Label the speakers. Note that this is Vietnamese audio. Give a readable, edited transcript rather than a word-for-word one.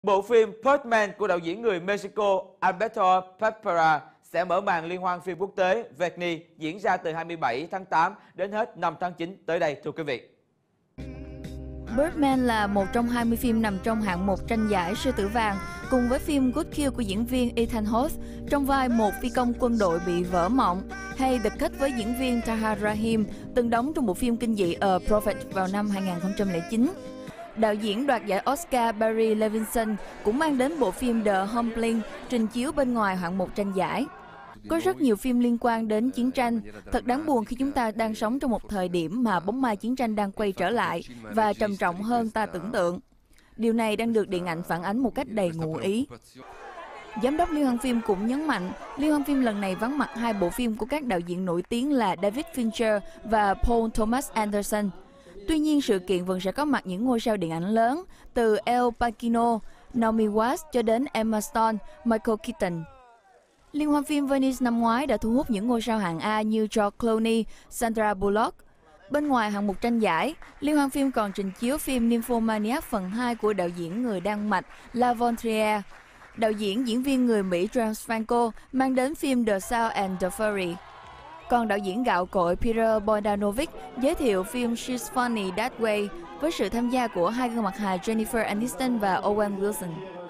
Speaker 1: Bộ phim Birdman của đạo diễn người Mexico Alberto Papera sẽ mở màn liên hoan phim quốc tế Venice diễn ra từ 27 tháng 8 đến hết 5 tháng 9 tới đây, thưa quý vị.
Speaker 2: Birdman là một trong 20 phim nằm trong hạng mục tranh giải Sư tử vàng, cùng với phim Good Kill của diễn viên Ethan Hawke trong vai một phi công quân đội bị vỡ mộng, hay The Cut với diễn viên Tahar Rahim từng đóng trong bộ phim kinh dị A Prophet vào năm 2009. Đạo diễn đoạt giải Oscar Barry Levinson cũng mang đến bộ phim The Humbling trình chiếu bên ngoài hạng mục tranh giải. Có rất nhiều phim liên quan đến chiến tranh. Thật đáng buồn khi chúng ta đang sống trong một thời điểm mà bóng ma chiến tranh đang quay trở lại và trầm trọng hơn ta tưởng tượng. Điều này đang được điện ảnh phản ánh một cách đầy ngụ ý. Giám đốc Liên hoan phim cũng nhấn mạnh, Liên hoan phim lần này vắng mặt hai bộ phim của các đạo diễn nổi tiếng là David Fincher và Paul Thomas Anderson. Tuy nhiên, sự kiện vẫn sẽ có mặt những ngôi sao điện ảnh lớn, từ El Pacino, Naomi Watts cho đến Emma Stone, Michael Keaton. Liên hoan phim Venice năm ngoái đã thu hút những ngôi sao hạng A như George Clooney, Sandra Bullock. Bên ngoài hạng mục tranh giải, Liên hoan phim còn trình chiếu phim Nymphomaniac phần 2 của đạo diễn người Đan Mạch Lars von Trier. Đạo diễn diễn viên người Mỹ James Franco mang đến phim The Sound and the Fury. Còn đạo diễn gạo cội Peter Bogdanovich giới thiệu phim She's Funny That Way với sự tham gia của hai gương mặt hài Jennifer Aniston và Owen Wilson.